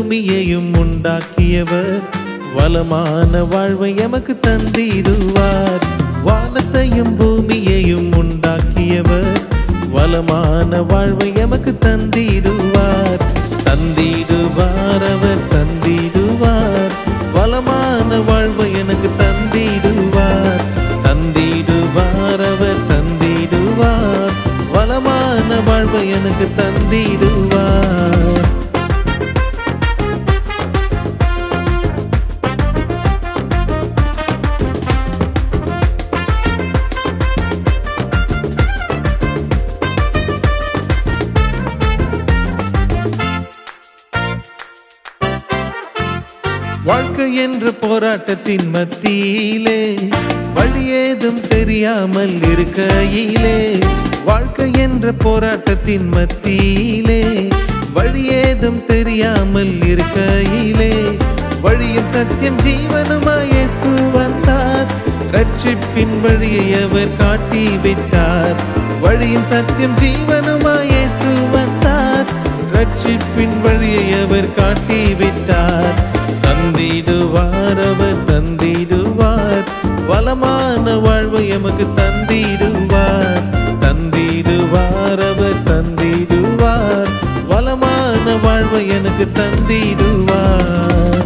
பூமியையும் உண்டாக்கியவர் வளமான வாழ்வை எமக்கு தந்திடுவார். வானத்தையும் பூமியையும் உண்டாக்கியவர் வளமான வாழ்வை எமக்கு தந்திடுவார். தந்திடுவார், அவர் தந்திடுவார், வளமான வாழ்வை எனக்கு தந்திடுவார். தந்திடுவார், அவர் தந்திடுவார், வளமான வாழ்வை எனக்கு தந்திடுவார். வாழ்க்கை என்ற போராட்டத்தின் மத்தியிலே வழி ஏதும் தெரியாமல் இருக்கையிலே, வாழ்க்கை என்ற போராட்டத்தின் மத்தியிலே வழி ஏதும் தெரியாமல் இருக்கையிலே, வழியும் சத்தியம் ஜீவனுமாய் இயேசு வந்தார். ரட்சிப்பின் வழியை அவர் காட்டிவிட்டார். வழியும் சத்தியம் ஜீவனுமாய் இயேசு வந்தார். ரட்சிப்பின் வழியை அவர் காட்டிவிட்டார். தந்திடுவார், அவர் தந்திடுவார், வளமான வாழ்வை எமக்கு தந்திடுவார். தந்திடுவார், அவர் தந்திடுவார், வளமான வாழ்வை எனக்கு தந்திடுவார்.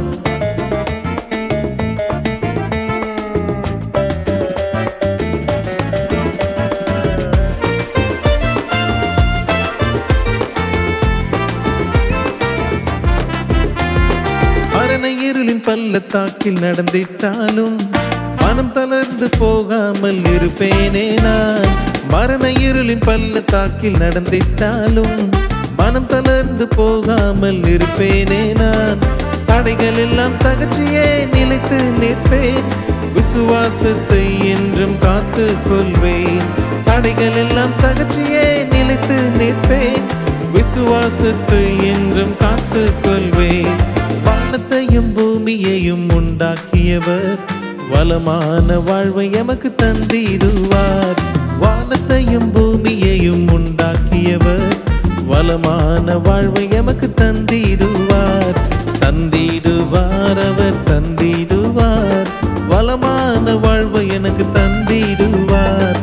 இருளின் பள்ளத்தாக்கில் நடந்திட்டாலும் மனம் தளர்ந்து போகாமல் இருப்பேனே நான். மரண இருளின் பள்ளத்தாக்கில் நடந்திட்டாலும் மனம் தளர்ந்து போகாமல் இருப்பேனே நான். தடைகள் எல்லாம் தகற்றியே நிலைத்து நிற்பேன். விசுவாசத்தை என்றும் காத்து கொள்வேன். தடைகள் எல்லாம் தகற்றியே நிலைத்து நிற்பேன். விசுவாசத்தை என்றும் காத்து கொள்வேன். வானத்தையும் பூமியையும் உண்டாக்கியவர் வளமான வாழ்வை எமக்கு தந்திடுவார். வானத்தையும் பூமியையும் உண்டாக்கியவர் வளமான வாழ்வை எமக்கு தந்திடுவார். தந்திடுவார், அவர் தந்திடுவார், வளமான வாழ்வை எனக்கு தந்திடுவார்.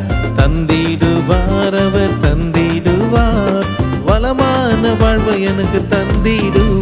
தந்திடுவார், அவர் தந்திடுவார், வளமான வாழ்வை எனக்கு தந்திடுவார்.